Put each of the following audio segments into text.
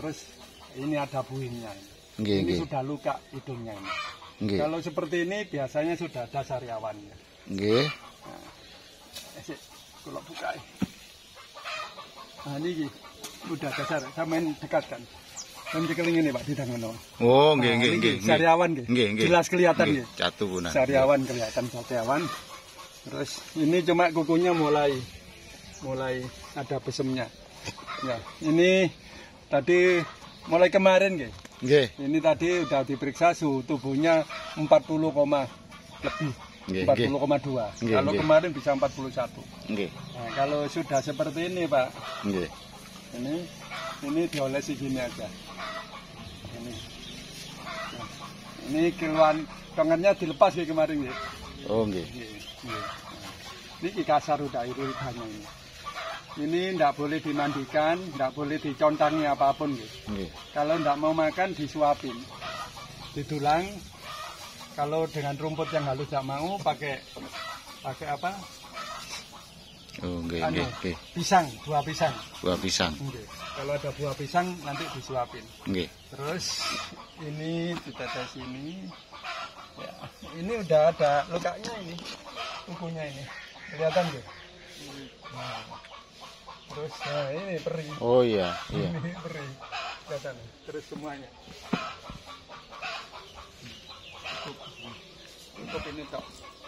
terus ini ada buihnya. Nggih, Ini nggih. sudah luka hidungnya ini. Nggih. Kalau seperti ini biasanya sudah ada sariawannya. Nggih. Sik, kalau buka. Nah ini udah dasar, saya main dekat kan. Kan cekeling ini Pak di tangan. Oh, nggih, nggih, nggih. Sariawan nggih. Nggih, nggih. Jelas kelihatan nggih. Catu punan. Sariawan kelihatan sariawan. Terus ini cuma kukunya mulai ada besemnya. Ya, ini tadi mulai kemarin nggih. Nggih. Ini tadi udah diperiksa suhu tubuhnya 40, lebih. Nggih, 40,2. nggih, Kalau nggih. kemarin bisa 41. Nggih. Nah, kalau sudah seperti ini, Pak. Nggih. Ini diolesi gini aja. Ini. Nah, ini kiloan tongannya dilepas kayak kemarin ya. Oh, nggih. Ini kasar udah iritannya ini. Ini tidak boleh dimandikan, tidak boleh dicontangi apapun gitu. Nggih. Kalau tidak mau makan disuapin, didulang. Kalau dengan rumput yang halus tidak mau, pakai apa? Oh, nggih, Anu, nggih, nggih. pisang, buah pisang. Buah pisang. Nggih. Kalau ada buah pisang nanti disuapin. Nggih. Terus ini ditetes ini. Ya, ini udah ada lukanya ini, kukunya ini. Kelihatan nggih? Nah. Terus nah ini perih. Oh iya, iya. Ini perih. Kelihatan. Terus semuanya. Cukup ini tok.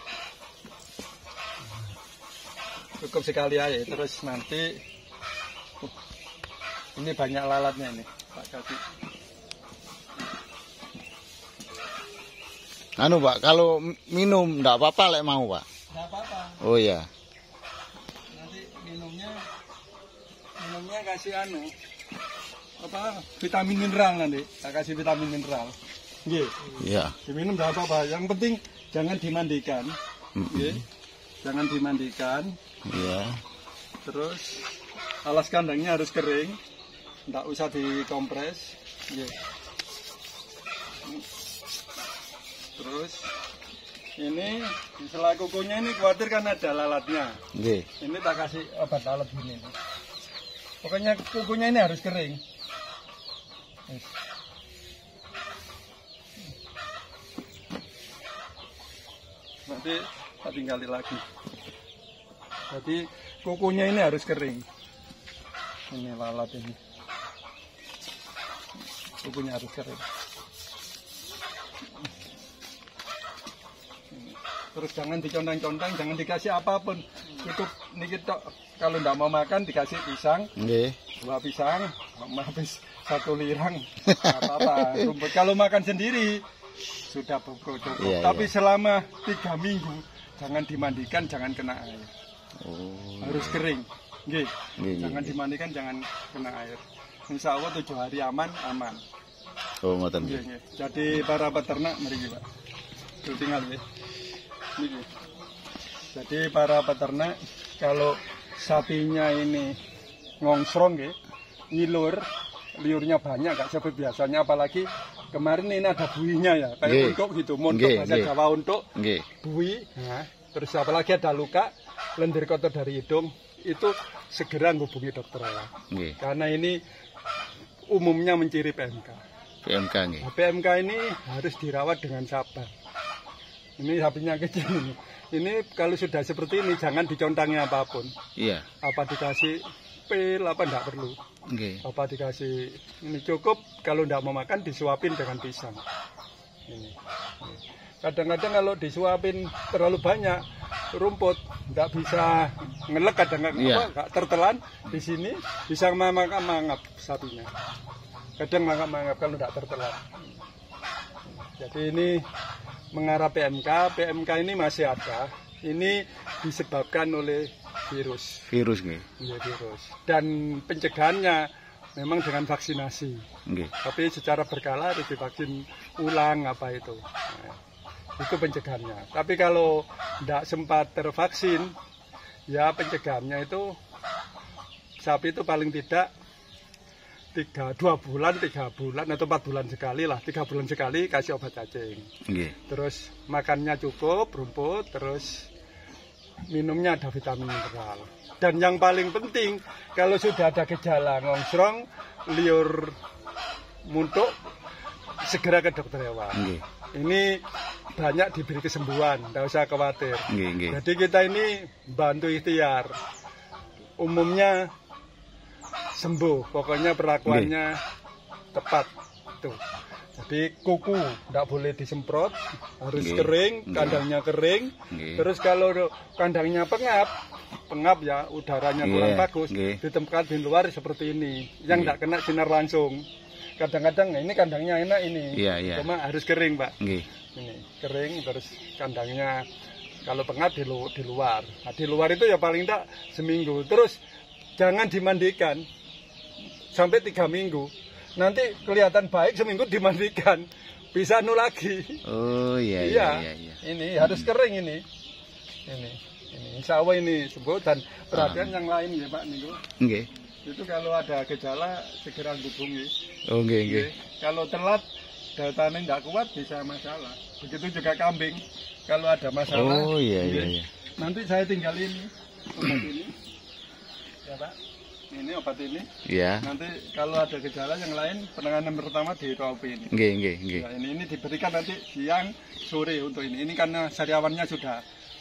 Cukup sekali aja. Terus nanti ini banyak lalatnya ini, Pak Kaki. Anu Pak, kalau minum enggak apa-apa lek mau Pak. Nggak apa-apa. Oh iya. Nanti minumnya kasih apa vitamin mineral nanti. Tak kasih vitamin mineral. Nggih. Iya. Diminum nggak apa-apa. Yang penting jangan dimandikan. Nggih. Jangan dimandikan. Iya. Terus alas kandangnya harus kering. Nggak usah dikompres. Nggih. Terus ini di sela kukunya ini khawatir kan ada lalatnya. Nggih. Ini tak kasih obat lalat gini nih. Pokoknya kukunya ini harus kering. Nanti tak tinggali lagi. Jadi kukunya ini harus kering. Ini lalat ini. Kukunya harus kering. Terus jangan dicontang-contang, jangan dikasih apapun. Cukup ini tok. Kalau tidak mau makan dikasih pisang, Nggih. buah pisang, habis 1 lirang, apa-apa. Rumput kalau makan sendiri sudah cukup. Iya, Tapi iya. selama 3 minggu jangan dimandikan, jangan kena air. Oh. Harus kering. Nggih. Nggih, Jangan nggih. dimandikan, jangan kena air. Insya Allah 7 hari aman. Oh, ngoten Nggih, nggih. nggih. Jadi para peternak mriki, Pak. Tuh tinggal ya. Niki. Jadi para peternak kalau sapinya ini ngongsrong nggih, ngilur, liurnya banyak gak seperti biasanya, apalagi kemarin ini ada buihnya ya, kayak Nggih. untuk gitu, montok Nggih, bahasa nggih. Jawa untuk Nggih. buih. Nah, terus apalagi ada luka, lendir kotor dari hidung, itu segera hubungi dokter ya. Nggih. Karena ini umumnya menciri PMK. PMK nggih. Nah, PMK ini harus dirawat dengan sabar. Ini sapinya kecil ini. Ini kalau sudah seperti ini jangan dicontangi apapun. Iya. Apa dikasih pil apa enggak perlu. Nggih. Apa dikasih ini cukup, kalau enggak mau makan disuapin dengan pisang. Ini. Kadang-kadang kalau disuapin terlalu banyak rumput enggak bisa ngelek, kadang-kadang Iya. enggak tertelan di sini bisa mangap sapinya. Kadang mangap kalau enggak tertelan. Jadi ini mengarah PMK. PMK ini masih ada. Ini disebabkan oleh virus. Virus nggih. Ya, virus. Dan pencegahannya memang dengan vaksinasi. Nggih. Tapi secara berkala harus divaksin ulang apa itu. Nah, itu pencegahannya. Tapi kalau tidak sempat tervaksin, ya pencegahannya itu sapi itu paling tidak 2 bulan, 3 bulan atau 4 bulan sekali lah. 3 bulan sekali kasih obat cacing. Nggih. Terus makannya cukup, rumput, terus minumnya ada vitamin mineral. Dan yang paling penting, kalau sudah ada gejala ngongsrong, liur untuk segera ke dokter hewan. Nggih. Ini banyak diberi kesembuhan, tidak usah khawatir. Nggih, nggih. Jadi kita ini bantu ikhtiar. Umumnya sembuh, pokoknya perlakuannya tepat. Tuh. Jadi kuku tidak boleh disemprot, harus Nggih. kering, Nggih. kandangnya kering. Nggih. Terus kalau kandangnya pengap ya, udaranya kurang Iya, bagus, nggih. ditempatkan di luar seperti ini, yang Nggih. tidak kena sinar langsung. Kadang-kadang ini kandangnya enak ini, Iya, iya. cuma harus kering, Pak. Nggih. Ini kering, terus kandangnya kalau pengap di luar. Nah, di luar itu ya paling tidak seminggu. Terus jangan dimandikan sampai 3 minggu. Nanti kelihatan baik seminggu dimandikan, bisa lagi. Oh iya, Iya, iya, iya. ini harus kering ini. Insya Allah ini sembuh dan perhatian yang lain ya Pak Niku. Nggih. Itu kalau ada gejala segera hubungi. Oh nggih, nggih. Kalau telat datanya tidak kuat bisa masalah. Begitu juga kambing. Kalau ada masalah, Oh iya, iya, iya. nanti saya tinggal ini obat ini, ya Pak. Ini obat ini. Iya. Nanti kalau ada gejala yang lain, penanganan pertama di Ropi ini. Nggih, nggih, nggih. Ya, ini diberikan nanti siang, sore untuk ini. Ini karena sariawannya sudah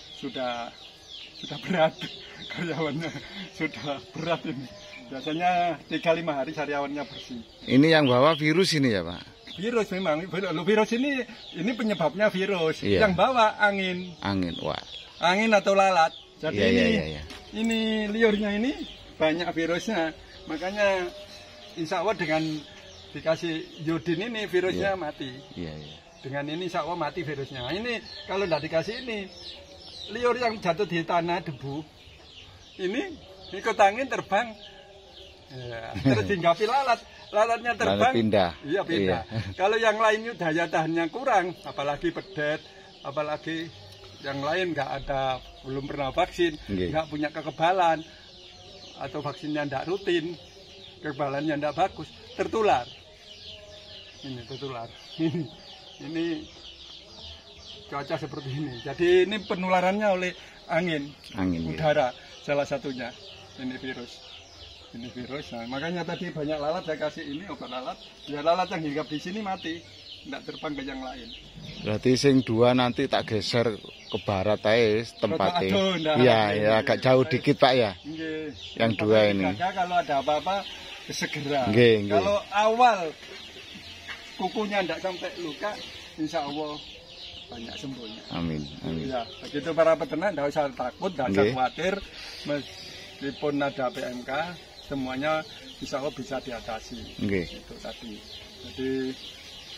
berat, karyawannya sudah berat ini. Biasanya 3-5 hari sariawannya bersih. Ini yang bawa virus ini ya, Pak? Virus memang, virus ini penyebabnya virus. Iya. Yang bawa angin, Angin, wah. angin atau lalat. Jadi Iya, ini, iya, iya. ini liurnya ini banyak virusnya. Makanya insya Allah dengan dikasih iodin ini virusnya Iya. mati. Iya, iya. Dengan ini insya Allah mati virusnya. Nah, ini kalau tidak dikasih ini, liur yang jatuh di tanah debu, ini ikut angin terbang. Ya, terus dihinggapi lalat, lalatnya terbang, Lalu pindah. iya pindah. Kalau yang lainnya daya tahannya kurang, apalagi pedet, apalagi yang lain belum pernah vaksin, Nggih. nggak punya kekebalan, atau vaksinnya tidak rutin, kekebalannya tidak bagus, tertular. Ini tertular. Ini cuaca seperti ini. Jadi ini penularannya oleh angin, Angin. Nggih. udara salah satunya. Ini virus. Ini virus. Nah, makanya tadi banyak lalat saya kasih ini obat lalat. Ya lalat yang hinggap di sini mati, tidak terbang ke yang lain. Berarti sing dua nanti tak geser ke barat aja tempatnya. Aduh, ndak. Iya, ya agak jauh dikit Pak ya. Nggih. Yang dua ini. Jaga kalau ada apa-apa segera. Nggih, nggih. Kalau awal kukunya tidak sampai luka, insya Allah banyak sembuhnya. Amin, amin. Ya, begitu para peternak tidak usah takut, tidak usah Nggih. khawatir. Meskipun ada PMK, semuanya insya Allah bisa diatasi. Nggih. Itu tadi. Jadi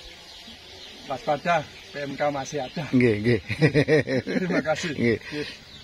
waspada, PMK masih ada. Nggih, nggih. Terima kasih. Nggih. Nggih.